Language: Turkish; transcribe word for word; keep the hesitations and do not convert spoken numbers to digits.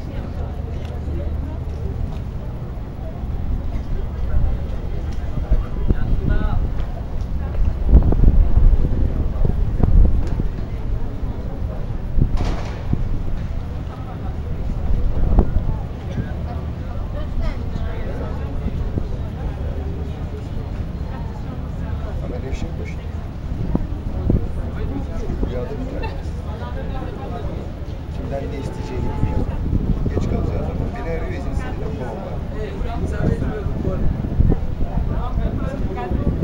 Kimden ne isteyeceğini bilmiyor. Geç kalacağız ama. Beni arıyor izin istediğinde babam var.